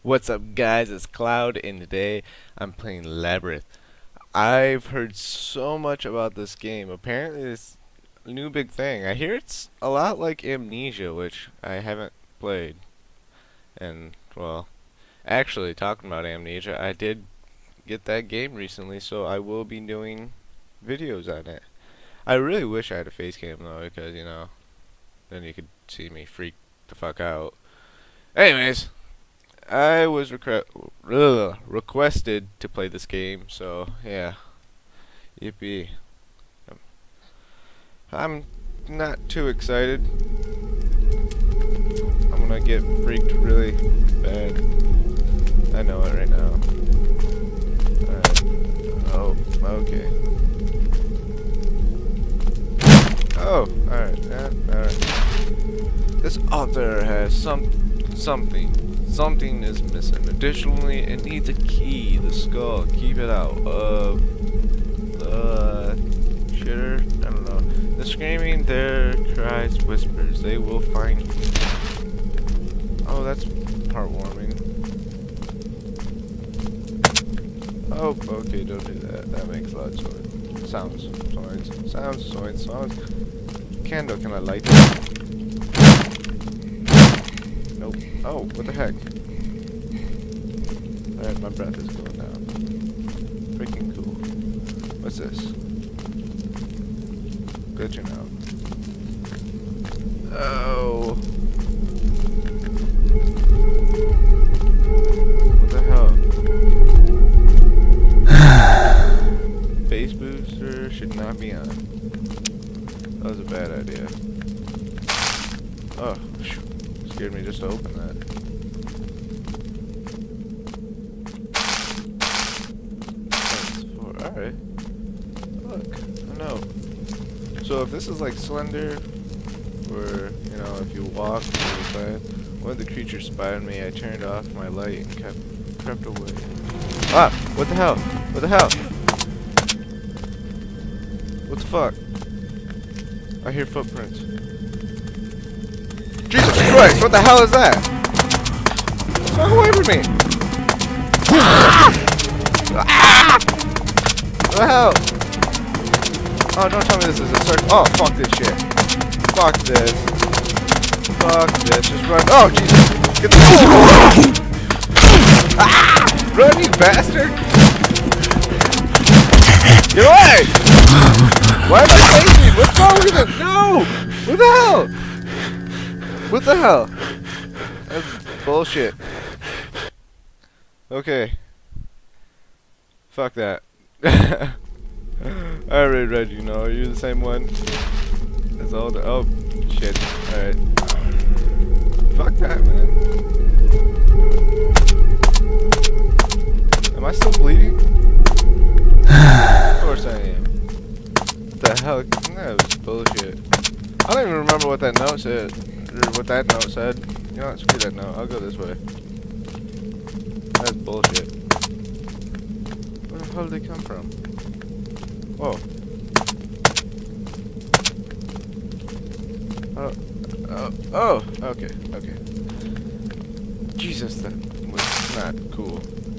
What's up, guys? It's Cloud, and today I'm playing Labyrinth. I've heard so much about this game. Apparently it's a new big thing. I hear it's a lot like Amnesia, which I haven't played. And, well, actually, talking about Amnesia, I did get that game recently, so I will be doing videos on it. I really wish I had a face cam, though, because, then you could see me freak the fuck out. Anyways, I was requested to play this game, so yeah, yippee. I'm not too excited. I'm gonna get freaked really bad. I know it right now. Alright. Oh, okay. Oh, alright. Yeah, alright. This author has something. Something is missing. Additionally, it needs a key. The skull. Keep it out. Shitter? I don't know. The screaming, their cries, whispers. They will find you. Oh, that's heartwarming. Oh, okay, don't do that. That makes a lot of sounds. Sounds. Candle, can I light that? Nope. Oh, what the heck? Alright, my breath is going down. Freaking cool. What's this? Glitching out. Oh. What the hell? Face booster should not be on. That was a bad idea. Oh, scared me just to open that. Alright. Look, I know. So if this is like Slender, where, if you walk really fast, one of the creatures spotted me, I turned off my light and crept away. Ah! What the hell? What the hell? What the fuck? I hear footprints. Jesus Christ, what the hell is that? Fuck away from me! What the hell? Oh, don't tell me this is a circle. Oh, fuck this shit. Fuck this. Fuck this. Just run. Oh, Jesus. Get the Run, you bastard! Get away! Why am I chasing? What's wrong with it? No! What the hell? What the hell? That's bullshit. Okay. Fuck that. I already read, Are you the same one? As all the. Oh, shit. Alright. Fuck that, man. Am I still bleeding? Of course I am. What the hell? That was bullshit. I don't even remember what that note said. Or what that note said. You know what? Screw that note. I'll go this way. That's bullshit. Where the hell did they come from? Whoa. Oh, okay. Jesus, that was not cool.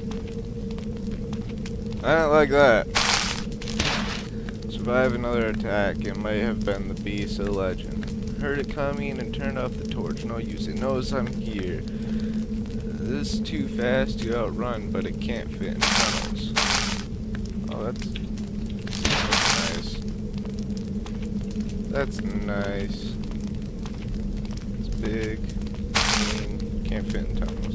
I don't like that. Survive another attack. It might have been the beast of legend. Heard it coming and turned off the torch. No use. It knows I'm here. This is too fast to outrun, but it can't fit in tunnels. Oh, that's nice. That's nice. It's big. Mean. Can't fit in tunnels.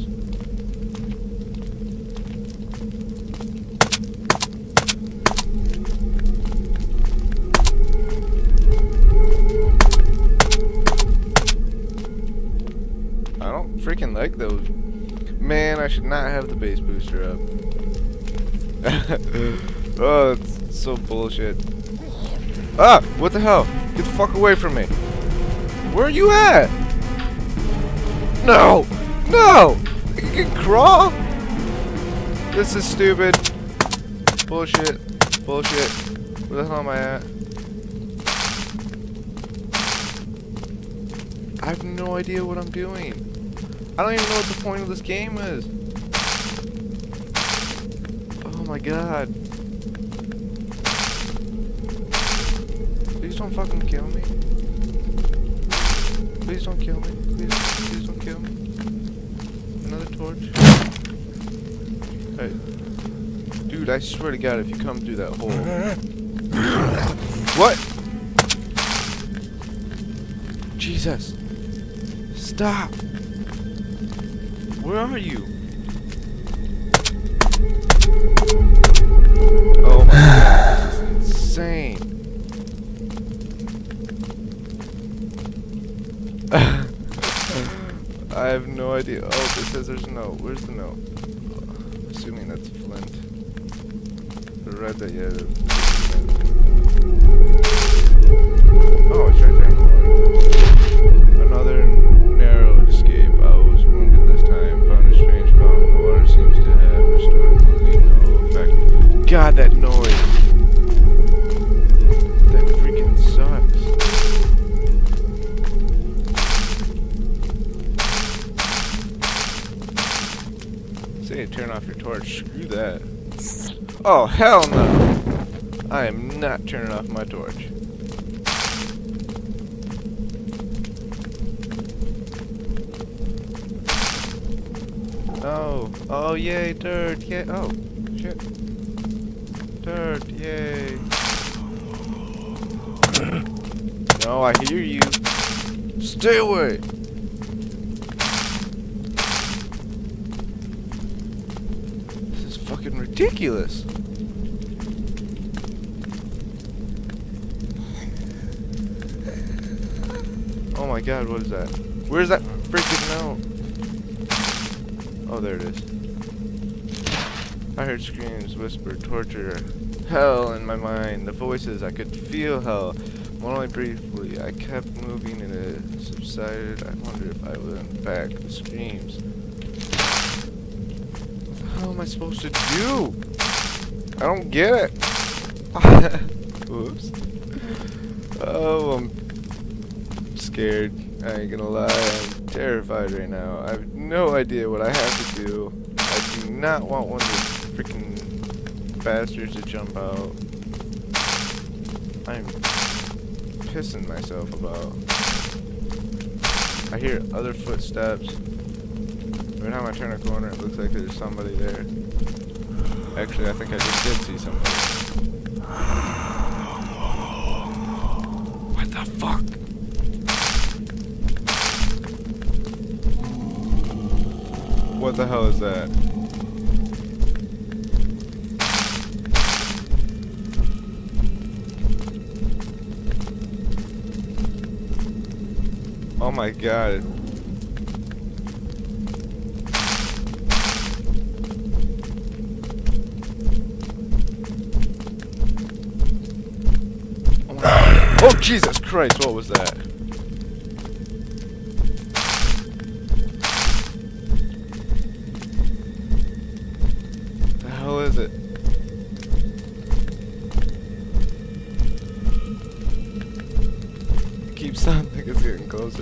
I don't freaking like those. Man, I should not have the base booster up. Oh, it's so bullshit. Ah! What the hell? Get the fuck away from me. Where are you at? No! No! You can crawl? This is stupid. Bullshit. Bullshit. Where the hell am I at? I have no idea what I'm doing. I don't even know what the point of this game is. my god. Please don't fucking kill me. Please don't kill me. Please don't kill me. Another torch. Hey. Dude, I swear to god if you come through that hole. What? Jesus. Stop. Where are you? Oh my god, this is insane. I have no idea. Oh, it says there's a note. Where's the note? Assuming that's flint. I read that, yeah. Oh, it's right there in the water. Another narrow escape. I was wounded this time. Found a strange fountain. The water seems to have restored no effect. God, that noise. That freaking sucks. Say turn off your torch. Screw that. Oh, hell no. I am not turning off my torch. Oh, oh yay, dirt, yay, oh, shit. Dirt, yay. No, I hear you. Stay away. This is fucking ridiculous. Oh my god, what is that? Where's that freaking note? Oh, there it is. I heard screams, whisper, torture, hell in my mind. The voices, I could feel hell. Only briefly, I kept moving and it subsided. I wonder if I went back. The screams. What the hell am I supposed to do? I don't get it. Whoops. Oh, I'm scared. I ain't gonna lie. I'm terrified right now. I have no idea what I have to do. I do not want one of these freaking bastards to jump out. I'm pissing myself about. I hear other footsteps. Every time I turn a corner, it looks like there's somebody there. Actually, I think I just did see somebody. What the fuck? What the hell is that? Oh my god. Oh my god. Oh Jesus Christ, what was that? What is it? It keeps sounding like it's getting closer.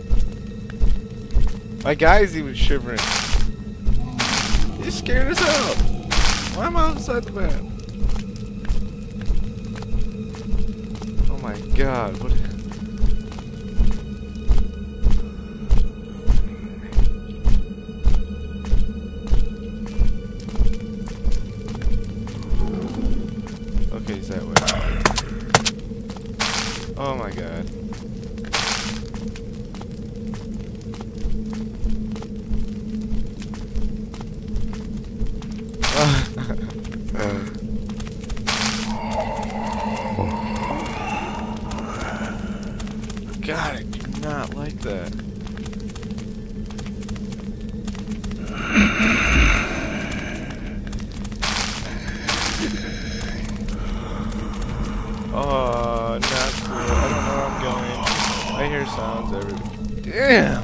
My guy's even shivering. He's scared as hell. Why am I outside the map? Oh my god, what? Okay, he's that way. Oh my god. God, I do not like that. Oh, not cool. I don't know where I'm going. I hear sounds everywhere.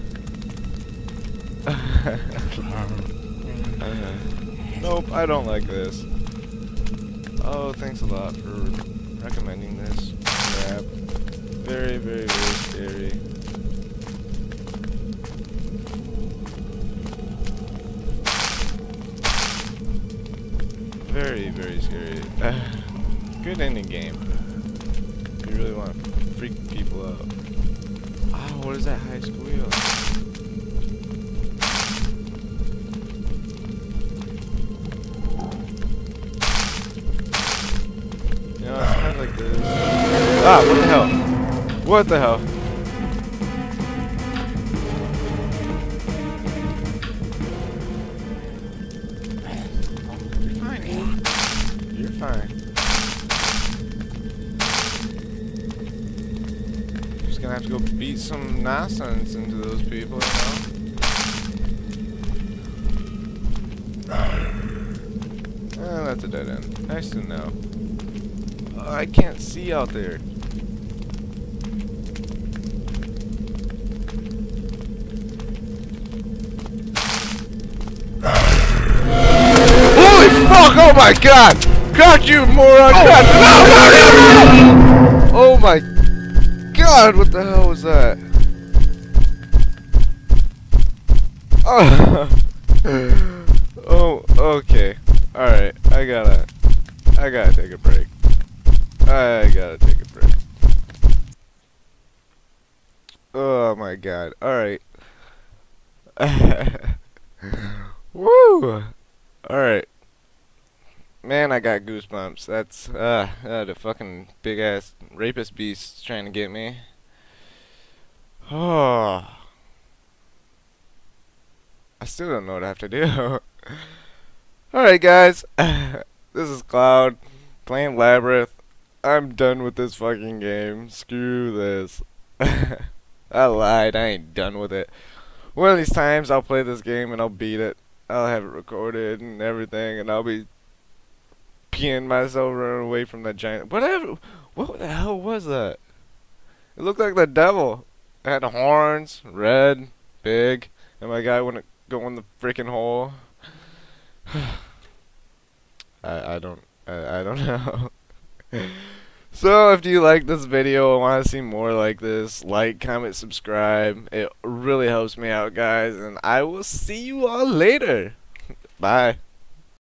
Damn! Nope, I don't like this. Oh, thanks a lot for recommending this crap. Very, very, very scary. Very, very scary. Good ending game. You really want to freak people out. Oh, what is that high squeal? You know, it's kind of like this. Ah, what the hell? What the hell? You're fine, Ian. You're fine. Just gonna have to go beat some nonsense into those people, you know? That's a dead end. Nice to know. I can't see out there. Holy fuck! Oh my god! God, you moron! God! No! Oh my god! What the hell was that? Oh, okay. Alright, I gotta take a break. I gotta take a break. Oh my god. Alright. Woo! Alright. Man, I got goosebumps. That's, the fucking big ass rapist beast trying to get me. Oh. I still don't know what I have to do. Alright, guys. This is Cloud playing Labyrinth. I'm done with this fucking game. Screw this. I lied. I ain't done with it. One of these times I'll play this game and I'll beat it. I'll have it recorded and everything, and I'll be peeing myself running away from that giant. Whatever. What the hell was that? It looked like the devil. It had horns, red, big, and my guy wouldn't go in the freaking hole. I don't know. So if you like this video and want to see more like this, like, comment, subscribe. It really helps me out, guys, and I will see you all later. Bye.